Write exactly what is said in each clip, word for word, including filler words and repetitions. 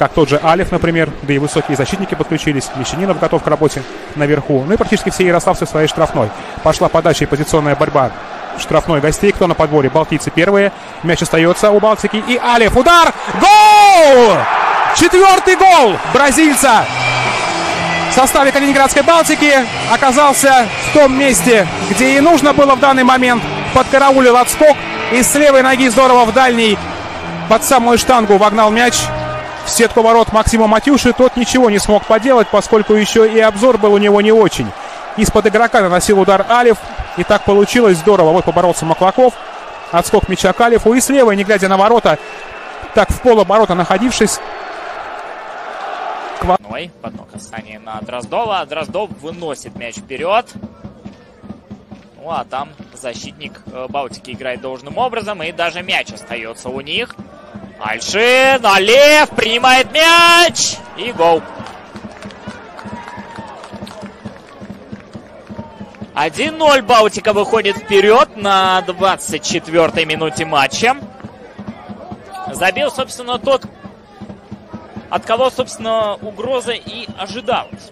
как тот же Алев, например, да и высокие защитники подключились. Мещанинов готов к работе наверху. Ну и практически все ярославцы в своей штрафной. Пошла подача и позиционная борьба штрафной гостей. Кто на подборе? Балтийцы первые. Мяч остается у Балтики. И Алев. Удар! Гол! Четвертый гол бразильца в составе Калининградской Балтики оказался в том месте, где и нужно было в данный момент. Подкараулил отскок и с левой ноги здорово в дальний под самую штангу вогнал мяч в сетку ворот Максима Матюши. Тот ничего не смог поделать, поскольку еще и обзор был у него не очень. Из-под игрока наносил удар Алев. И так получилось здорово. Вот поборолся Маклаков. Отскок мяча к Алеву. И с левой, не глядя на ворота, так в полоборота находившись. Ой, одно касание на Дроздова. Дроздов выносит мяч вперед. Ну а там защитник Балтики играет должным образом. И даже мяч остается у них. Альшин, Алев принимает мяч. И гол. один ноль Балтика выходит вперед на двадцать четвёртой минуте матча. Забил, собственно, тот, от кого, собственно, угроза и ожидалась.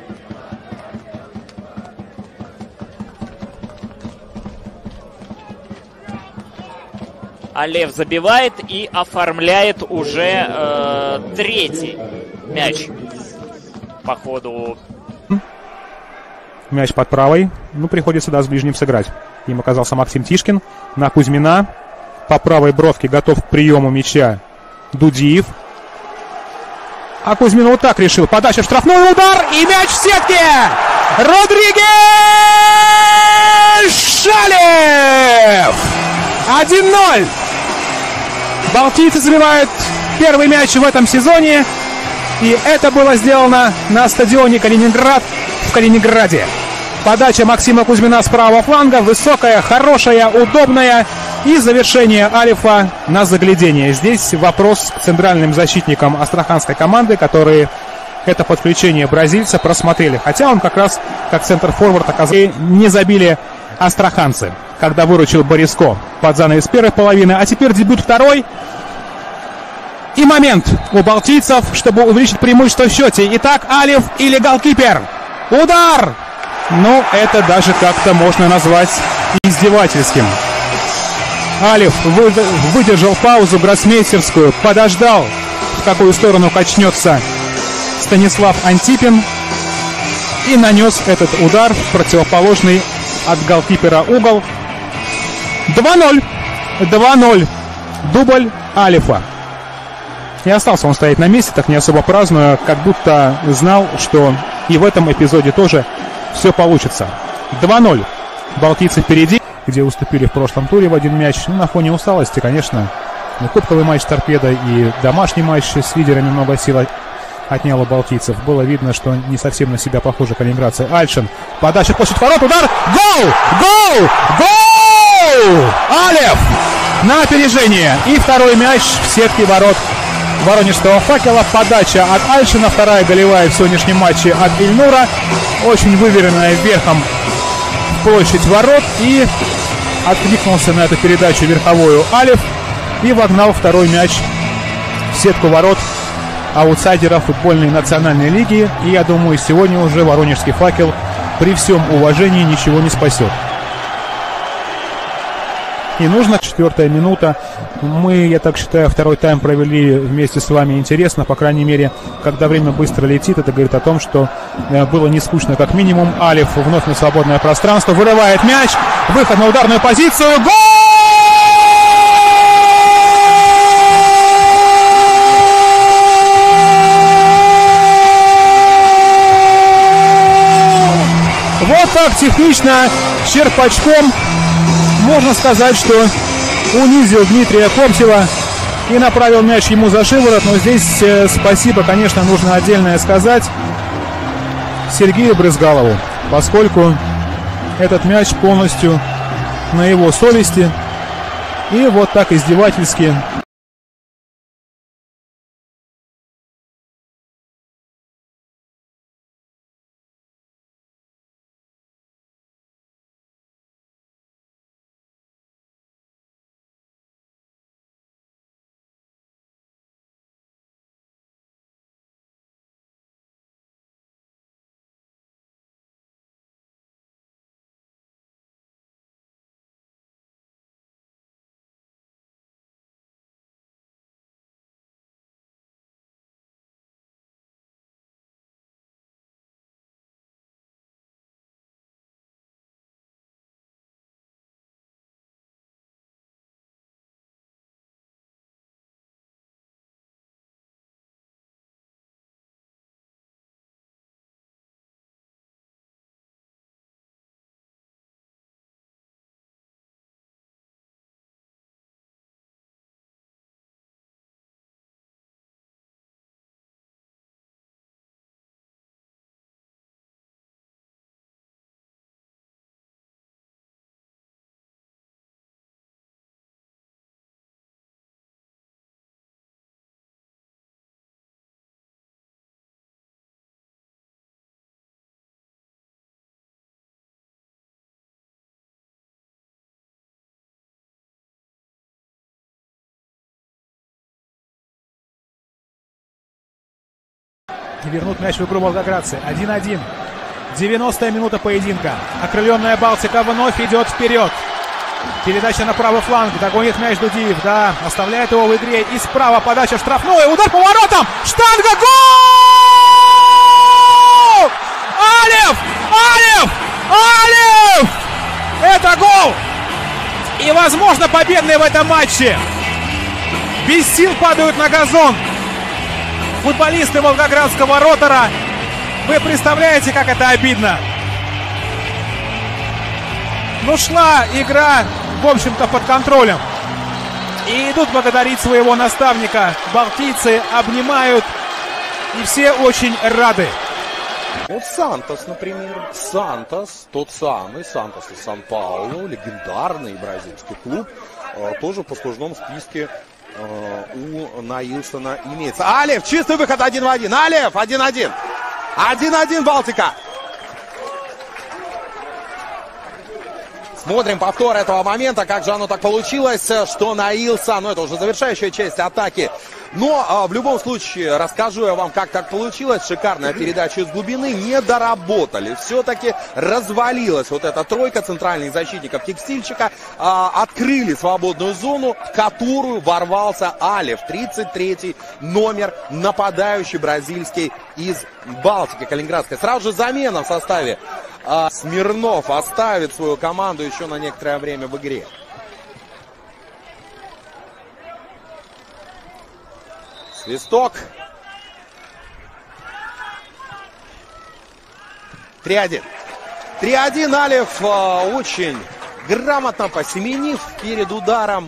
Алев забивает и оформляет уже э, третий мяч по ходу. Мяч под правой. Ну, приходится, да, с ближним сыграть. Им оказался Максим Тишкин. На Кузьмина. По правой бровке готов к приему мяча Дудиев. А Кузьмин вот так решил. Подача в штрафной, удар и мяч в сетке! Родригес Шалев! один ноль! Балтийцы забивают первый мяч в этом сезоне. И это было сделано на стадионе Калининград в Калининграде. Подача Максима Кузьмина с правого фланга. Высокая, хорошая, удобная. И завершение Алефа на заглядение. Здесь вопрос к центральным защитникам астраханской команды, которые это подключение бразильца просмотрели. Хотя он как раз как центр-форвард оказался. Не забили астраханцы, когда выручил Бориско под занавес первой половины. А теперь дебют второй. И момент у балтийцев, чтобы увеличить преимущество в счете. Итак, Алев или голкипер. Удар! Ну, это даже как-то можно назвать издевательским. Алев выдержал паузу гроссмейстерскую, подождал, в какую сторону качнется Станислав Антипин, и нанес этот удар в противоположный от голкипера угол. два ноль. два ноль. Дубль Алефа. И остался он стоять на месте, так не особо празднуя, как будто знал, что и в этом эпизоде тоже все получится. два ноль. Балтийцы впереди, где уступили в прошлом туре в один мяч. Ну, на фоне усталости, конечно, и кубковый матч «Торпедо», и домашний матч с лидерами много сил отнял у балтийцев. Было видно, что не совсем на себя похожа калининграция. Альшин. Подача в площадь ворот. Удар. Гол! Гол! Гол! Алев на опережение. И второй мяч в сетке ворот воронежского «Факела». Подача от Альшина. Вторая голевая в сегодняшнем матче от Ильнура. Очень выверенная верхом в площадь ворот. И откликнулся на эту передачу верховую Алев. И вогнал второй мяч в сетку ворот аутсайдера футбольной национальной лиги. И я думаю, сегодня уже воронежский «Факел» при всем уважении ничего не спасет. И нужно четвертая минута. Мы, я так считаю, второй тайм провели вместе с вами интересно. По крайней мере, когда время быстро летит, это говорит о том, что было не скучно как минимум. Алев вновь на свободное пространство. Вырывает мяч. Выход на ударную позицию. Гол! Вот так технично, черпачком, можно сказать, что унизил Дмитрия Копсева и направил мяч ему за шиворот. Но здесь э, спасибо, конечно, нужно отдельное сказать Сергею Брызгалову, поскольку этот мяч полностью на его совести. И вот так издевательски вернут мяч в игру волгоградцы. один-один. девяностая минута поединка. Окрыленная Балтика вновь идет вперед. Передача на правый фланг. Догонит мяч Дудиев. Да, оставляет его в игре. И справа подача в штрафную. Удар по воротам. Штанга. Гол! Алев! Алев! Алев! Это гол! И, возможно, победный в этом матче. Без сил падают на газон футболисты волгоградского Ротора. Вы представляете, как это обидно? Ну, шла игра, в общем-то, под контролем. И идут благодарить своего наставника. Балтийцы обнимают, и все очень рады. Вот Сантос, например. Сантос, тот самый, Сантос из Сан-Паулу, легендарный бразильский клуб, тоже в послужном списке у Наилсона имеется. Алев, чистый выход один в один. Алев, один-один. один-один Балтика. Смотрим повтор этого момента, как же оно так получилось, что Наилсон, ну это уже завершающая часть атаки. Но а, в любом случае расскажу я вам, как так получилось. Шикарная передача из глубины, не доработали. Все-таки развалилась вот эта тройка центральных защитников Текстильщика. А, открыли свободную зону, в которую ворвался Алев, тридцать третий номер, нападающий бразильский из Балтики калининградской. Сразу же замена в составе. А, Смирнов оставит свою команду еще на некоторое время в игре. Свисток. три-один. три-один Алев а, очень грамотно посеменив перед ударом.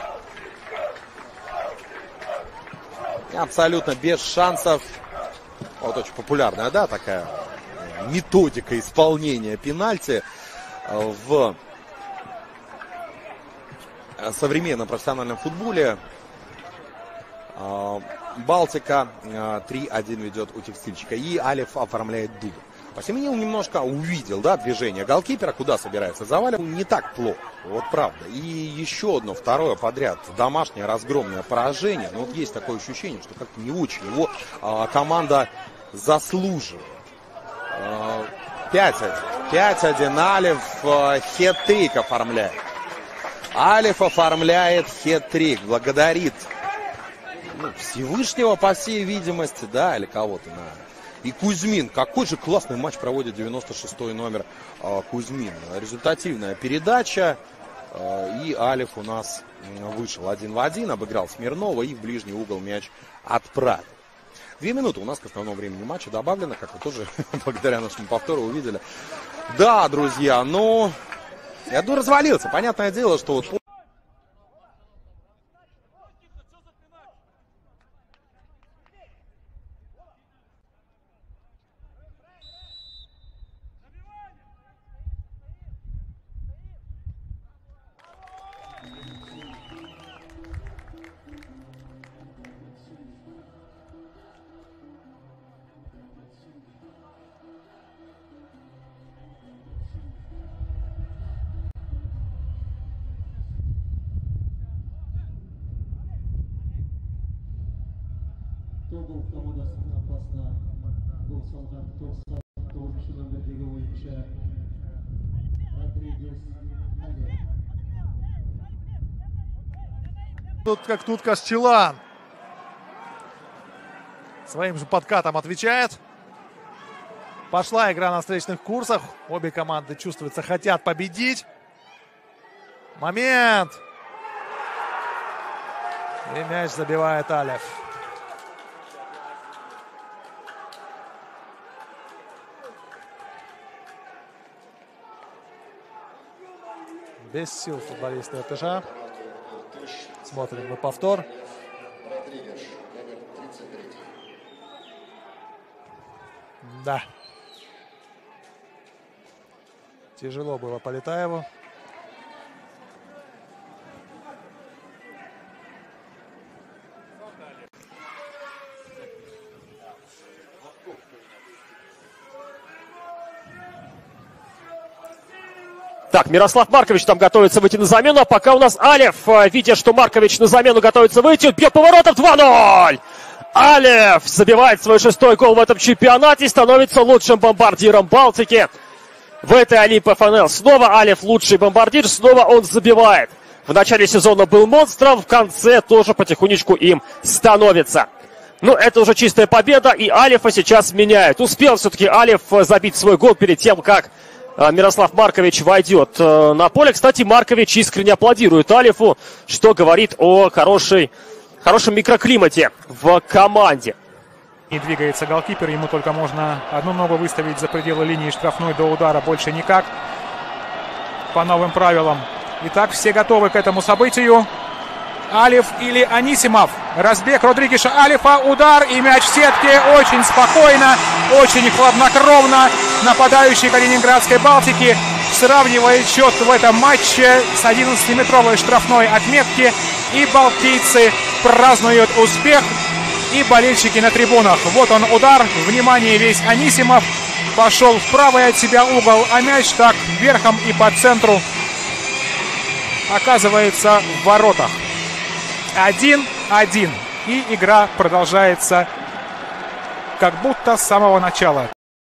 Абсолютно без шансов. Вот очень популярная, да, такая методика исполнения пенальти в современном профессиональном футболе. Балтика три-один ведет у Текстильщика. И Алев оформляет дуду. Посеменил немножко, увидел, да, движение голкипера, куда собирается заваливать. Не так плохо, вот правда. И еще одно, второе подряд, домашнее разгромное поражение. Но вот есть такое ощущение, что как-то не очень его а, команда заслуживает. пять-один. пять-один. Алев а, хет-трик оформляет. Алев оформляет хет-трик. Благодарит ну, Всевышнего, по всей видимости, да, или кого-то, наверное. И Кузьмин. Какой же классный матч проводит девяносто шестой номер э, Кузьмин. Результативная передача. Э, и Алев у нас вышел один в один. Обыграл Смирнова и в ближний угол мяч отправил. Две минуты у нас к основному времени матча добавлено. Как вы тоже благодаря нашему повтору увидели. Да, друзья, ну... Я думаю, развалился. Понятное дело, что вот... Тобол командасының апасына гол салған тоқсан тоғызыншы нөмірдегі ойыншы Родригес Алев. Тут как тут Кастелан. Своим же подкатом отвечает. Пошла игра на встречных курсах. Обе команды, чувствуется, хотят победить. Момент. И мяч забивает Алев. Без сил футболисты РТЖ. Смотрим на повтор. Да. Тяжело было Полетаеву. Так, Мирослав Маркович там готовится выйти на замену, а пока у нас Алев, видя, что Маркович на замену готовится выйти, бьет поворотом два ноль. Алиф забивает свой шестой гол в этом чемпионате и становится лучшим бомбардиром Балтики в этой Олимп эф эн эл. Снова Алиф лучший бомбардир, снова он забивает. В начале сезона был монстром, в конце тоже потихонечку им становится. Ну, это уже чистая победа, и Алифа сейчас меняет. Успел все-таки Алиф забить свой гол перед тем, как Мирослав Маркович войдет на поле. Кстати, Маркович искренне аплодирует Алифу, что говорит о хорошей, хорошем микроклимате в команде. Не двигается голкипер, ему только можно одну ногу выставить за пределы линии штрафной до удара, больше никак. По новым правилам. Итак, все готовы к этому событию. Алиф или Анисимов. Разбег Родригеша Алифа, удар и мяч в сетке. Очень спокойно, очень хладнокровно нападающий Калининградской Балтики сравнивает счет в этом матче с одиннадцатиметровой штрафной отметки. И балтийцы празднуют успех, и болельщики на трибунах. Вот он удар. Внимание, весь Анисимов пошел в правый от себя угол, а мяч так верхом и по центру оказывается в воротах. один-один. И игра продолжается как будто с самого начала.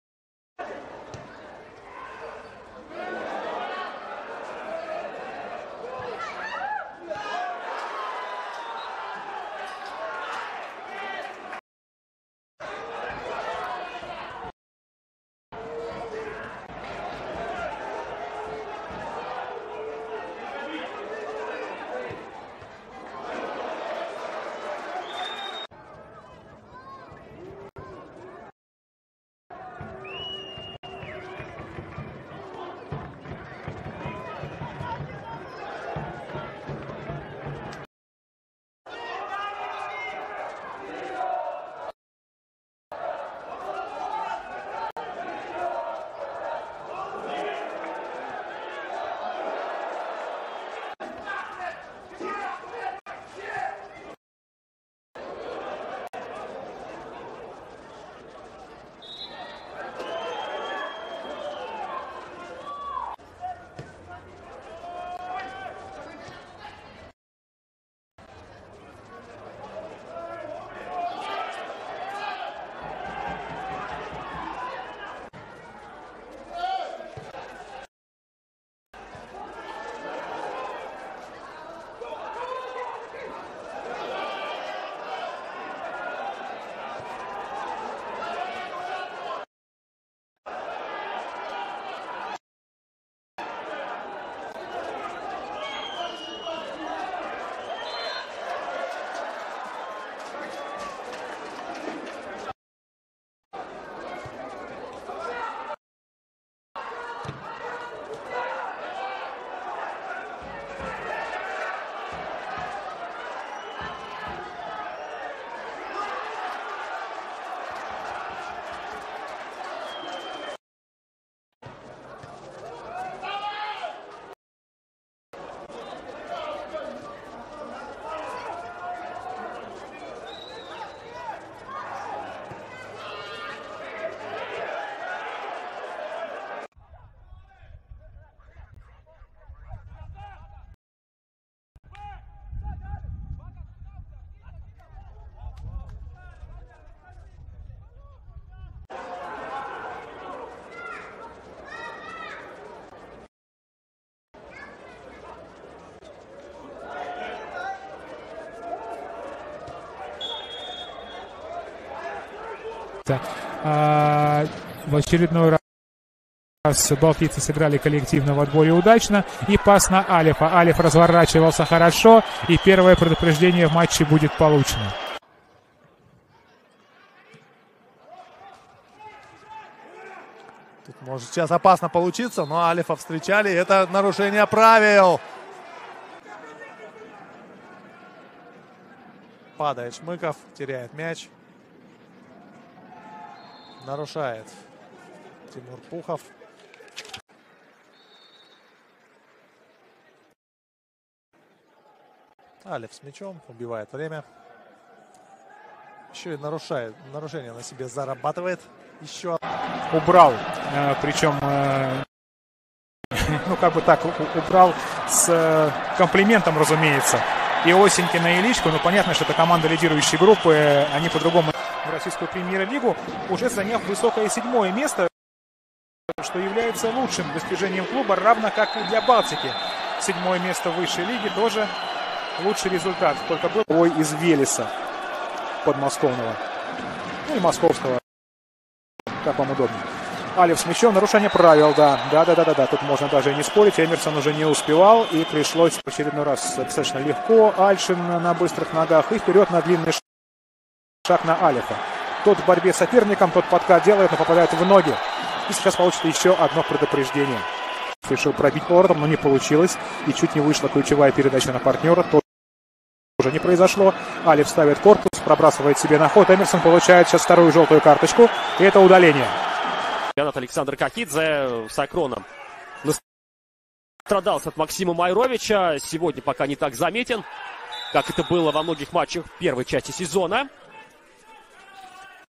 А, в очередной раз балтийцы сыграли коллективно в отборе удачно. И пас на Алифа. Алиф разворачивался хорошо. И первое предупреждение в матче будет получено. Тут может сейчас опасно получиться, но Алифа встречали. Это нарушение правил. Падает Шмыков, теряет мяч. Нарушает Тимур Пухов. Алиф с мячом, убивает время. Еще и нарушает, нарушение на себе зарабатывает. Еще убрал, э, причем, э, ну как бы так, убрал с э, комплиментом, разумеется. и Осенькина, и Ильичко. Ну, понятно, что это команда лидирующей группы. Они по-другому в российскую премьер-лигу, уже заняв высокое седьмое место, что является лучшим достижением клуба, равно как и для Балтики. Седьмое место в высшей лиге тоже лучший результат. Только был бой из Велеса подмосковного. Ну и московского. Как вам удобно. Алиф с мячом. Нарушение правил, да. Да-да-да-да. Тут можно даже и не спорить. Эмерсон уже не успевал. И пришлось в очередной раз достаточно легко. Альшин на быстрых ногах. И вперед на длинный шаг на Алифа. Тот в борьбе с соперником. Тот подкат делает, но попадает в ноги. И сейчас получит еще одно предупреждение. Решил пробить поворотом, но не получилось. И чуть не вышла ключевая передача на партнера. Тоже не произошло. Алиф ставит корпус, пробрасывает себе на ход. Эмерсон получает сейчас вторую желтую карточку. И это удаление. Александр Кокидзе с Акроном страдался от Максима Майровича. Сегодня пока не так заметен, как это было во многих матчах первой части сезона.